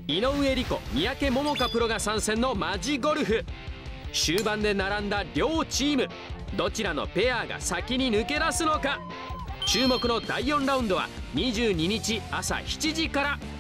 井上莉子、三宅桃佳プロが参戦のマジゴルフ。終盤で並んだ両チーム、どちらのペアが先に抜け出すのか。注目の第4ラウンドは22日朝7時から。